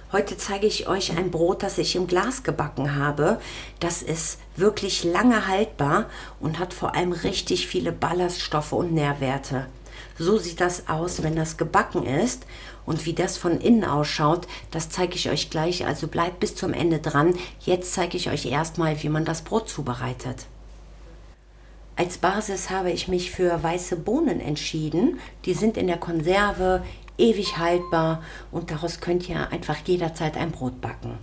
Heute zeige ich euch ein Brot, das ich im Glas gebacken habe. Das ist wirklich lange haltbar und hat vor allem richtig viele Ballaststoffe und Nährwerte. So sieht das aus, wenn das gebacken ist. Und wie das von innen ausschaut, das zeige ich euch gleich. Also bleibt bis zum Ende dran. Jetzt zeige ich euch erstmal, wie man das Brot zubereitet. Als Basis habe ich mich für weiße Bohnen entschieden. Die sind in der Konserve ewig haltbar und daraus könnt ihr einfach jederzeit ein Brot backen.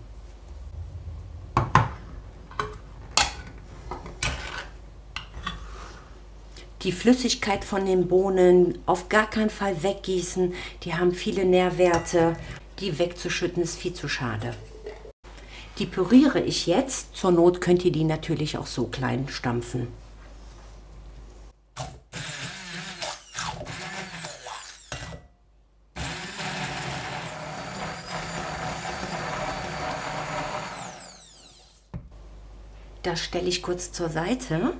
Die Flüssigkeit von den Bohnen auf gar keinen Fall weggießen. Die haben viele Nährwerte. Die wegzuschütten ist viel zu schade. Die püriere ich jetzt. Zur Not könnt ihr die natürlich auch so klein stampfen. Das stelle ich kurz zur Seite.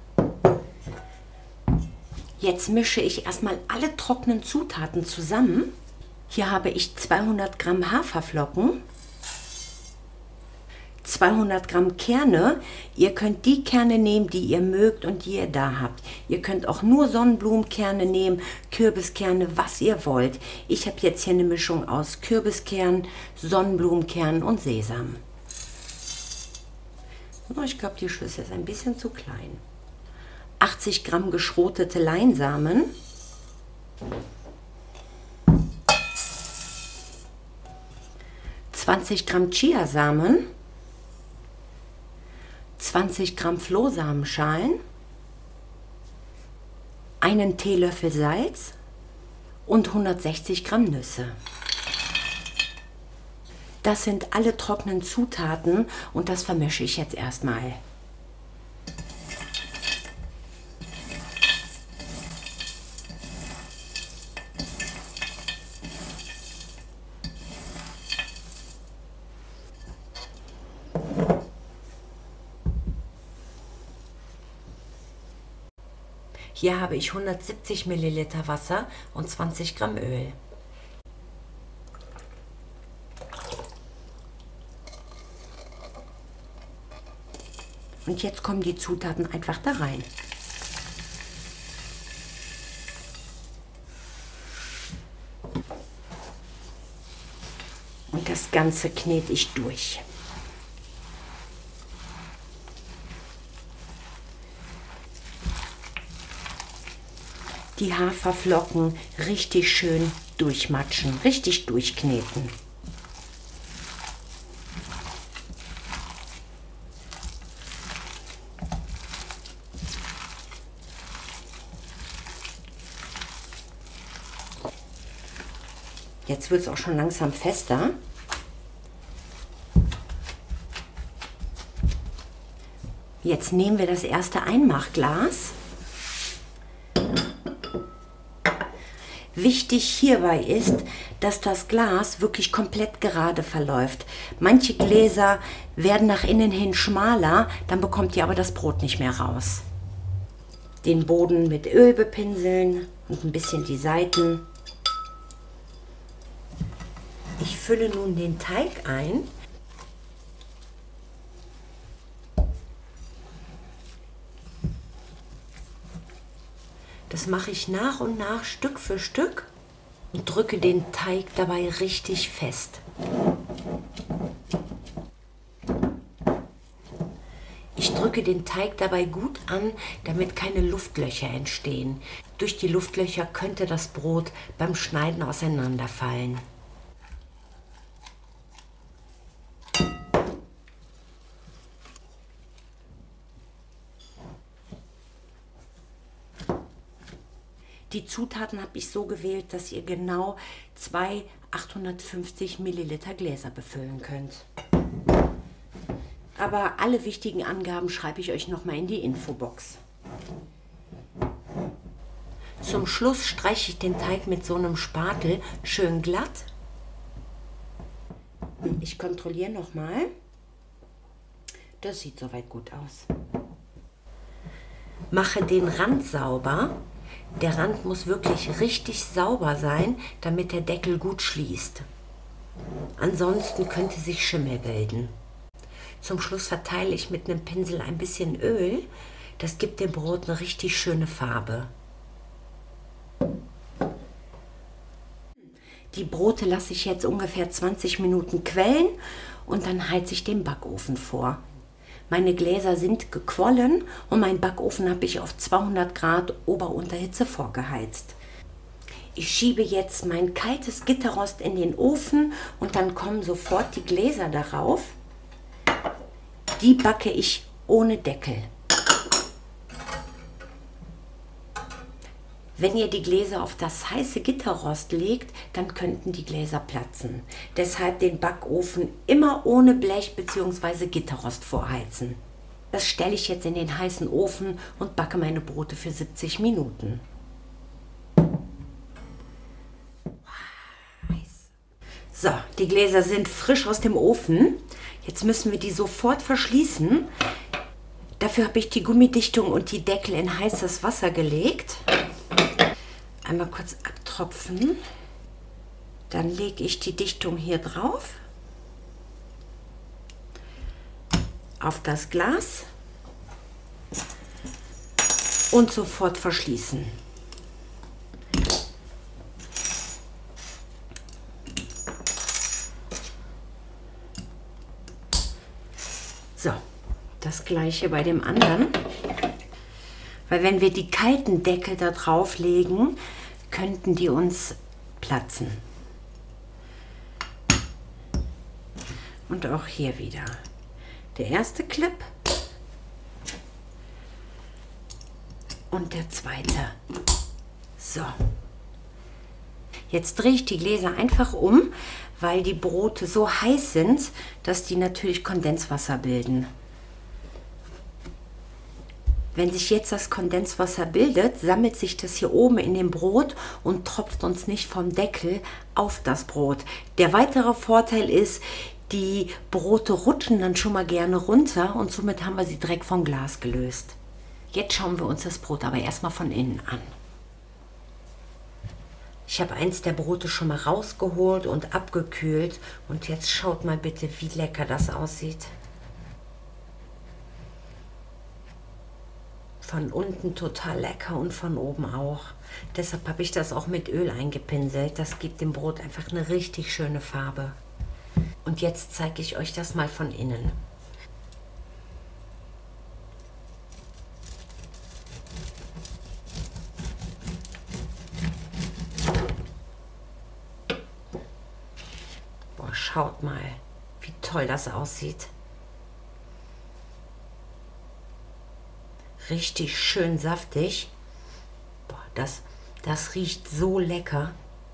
Jetzt mische ich erstmal alle trockenen Zutaten zusammen. Hier habe ich 200 Gramm Haferflocken, 200 Gramm Kerne. Ihr könnt die Kerne nehmen, die ihr mögt und die ihr da habt. Ihr könnt auch nur Sonnenblumenkerne nehmen, Kürbiskerne, was ihr wollt. Ich habe jetzt hier eine Mischung aus Kürbiskern, Sonnenblumenkern und Sesam. Ich glaube, die Schüssel ist ein bisschen zu klein. 80 Gramm geschrotete Leinsamen. ...20 Gramm Chiasamen. 20 Gramm Flohsamenschalen. Einen Teelöffel Salz und 160 Gramm Nüsse. Das sind alle trockenen Zutaten und das vermische ich jetzt erstmal. Hier habe ich 170 Milliliter Wasser und 20 Gramm Öl. Und jetzt kommen die Zutaten einfach da rein. Und das Ganze knete ich durch. Die Haferflocken richtig schön durchmatschen, richtig durchkneten. Jetzt wird es auch schon langsam fester. Jetzt nehmen wir das erste Einmachglas. Wichtig hierbei ist, dass das Glas wirklich komplett gerade verläuft. Manche Gläser werden nach innen hin schmaler, dann bekommt ihr aber das Brot nicht mehr raus. Den Boden mit Öl bepinseln und ein bisschen die Seiten. Ich fülle nun den Teig ein. Das mache ich nach und nach, Stück für Stück und drücke den Teig dabei richtig fest. Ich drücke den Teig dabei gut an, damit keine Luftlöcher entstehen. Durch die Luftlöcher könnte das Brot beim Schneiden auseinanderfallen. Die Zutaten habe ich so gewählt, dass ihr genau 2 850 Milliliter Gläser befüllen könnt. Aber alle wichtigen Angaben schreibe ich euch nochmal in die Infobox. Zum Schluss streiche ich den Teig mit so einem Spatel schön glatt. Ich kontrolliere nochmal. Das sieht soweit gut aus. Mache den Rand sauber. Der Rand muss wirklich richtig sauber sein, damit der Deckel gut schließt. Ansonsten könnte sich Schimmel bilden. Zum Schluss verteile ich mit einem Pinsel ein bisschen Öl. Das gibt dem Brot eine richtig schöne Farbe. Die Brote lasse ich jetzt ungefähr 20 Minuten quellen und dann heize ich den Backofen vor. Meine Gläser sind gequollen und meinen Backofen habe ich auf 200 Grad Ober-Unterhitze vorgeheizt. Ich schiebe jetzt mein kaltes Gitterrost in den Ofen und dann kommen sofort die Gläser darauf. Die backe ich ohne Deckel. Wenn ihr die Gläser auf das heiße Gitterrost legt, dann könnten die Gläser platzen. Deshalb den Backofen immer ohne Blech bzw. Gitterrost vorheizen. Das stelle ich jetzt in den heißen Ofen und backe meine Brote für 70 Minuten. So, die Gläser sind frisch aus dem Ofen. Jetzt müssen wir die sofort verschließen. Dafür habe ich die Gummidichtung und die Deckel in heißes Wasser gelegt. Einmal kurz abtropfen. Dann lege ich die Dichtung hier drauf. Auf das Glas. Und sofort verschließen. So, das gleiche bei dem anderen. Weil wenn wir die kalten Deckel da drauf legen, könnten die uns platzen. Und auch hier wieder. Der erste Clip und der zweite. So. Jetzt drehe ich die Gläser einfach um, weil die Brote so heiß sind, dass die natürlich Kondenswasser bilden. Wenn sich jetzt das Kondenswasser bildet, sammelt sich das hier oben in dem Brot und tropft uns nicht vom Deckel auf das Brot. Der weitere Vorteil ist, die Brote rutschen dann schon mal gerne runter und somit haben wir sie direkt vom Glas gelöst. Jetzt schauen wir uns das Brot aber erstmal von innen an. Ich habe eins der Brote schon mal rausgeholt und abgekühlt und jetzt schaut mal bitte, wie lecker das aussieht. Von unten total lecker und von oben auch. Deshalb habe ich das auch mit Öl eingepinselt. Das gibt dem Brot einfach eine richtig schöne Farbe. Und jetzt zeige ich euch das mal von innen. Boah, schaut mal, wie toll das aussieht. Richtig schön saftig. Boah, das riecht so lecker.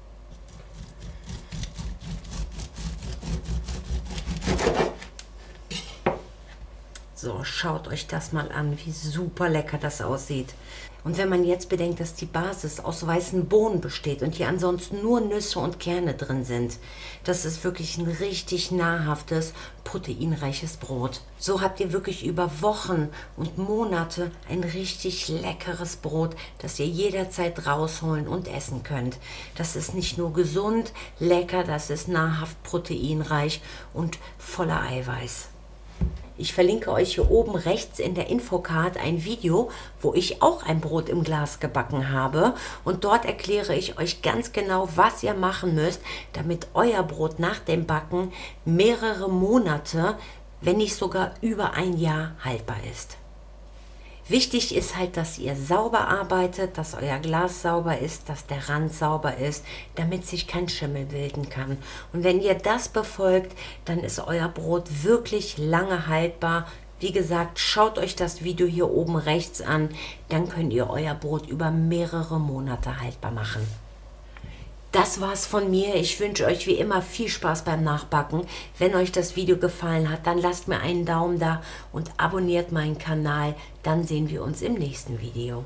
So, schaut euch das mal an, wie super lecker das aussieht. Und wenn man jetzt bedenkt, dass die Basis aus weißen Bohnen besteht und hier ansonsten nur Nüsse und Kerne drin sind, das ist wirklich ein richtig nahrhaftes, proteinreiches Brot. So habt ihr wirklich über Wochen und Monate ein richtig leckeres Brot, das ihr jederzeit rausholen und essen könnt. Das ist nicht nur gesund, lecker, das ist nahrhaft proteinreich und voller Eiweiß. Ich verlinke euch hier oben rechts in der Infocard ein Video, wo ich auch ein Brot im Glas gebacken habe. Und dort erkläre ich euch ganz genau, was ihr machen müsst, damit euer Brot nach dem Backen mehrere Monate, wenn nicht sogar über ein Jahr haltbar ist. Wichtig ist halt, dass ihr sauber arbeitet, dass euer Glas sauber ist, dass der Rand sauber ist, damit sich kein Schimmel bilden kann. Und wenn ihr das befolgt, dann ist euer Brot wirklich lange haltbar. Wie gesagt, schaut euch das Video hier oben rechts an, dann könnt ihr euer Brot über mehrere Monate haltbar machen. Das war's von mir. Ich wünsche euch wie immer viel Spaß beim Nachbacken. Wenn euch das Video gefallen hat, dann lasst mir einen Daumen da und abonniert meinen Kanal. Dann sehen wir uns im nächsten Video.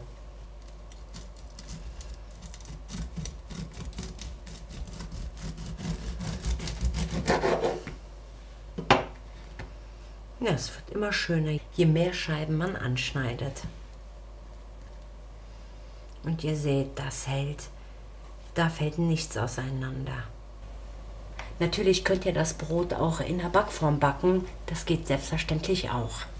Ja, es wird immer schöner, je mehr Scheiben man anschneidet. Und ihr seht, das hält. Da fällt nichts auseinander. Natürlich könnt ihr das Brot auch in der Backform backen, das geht selbstverständlich auch.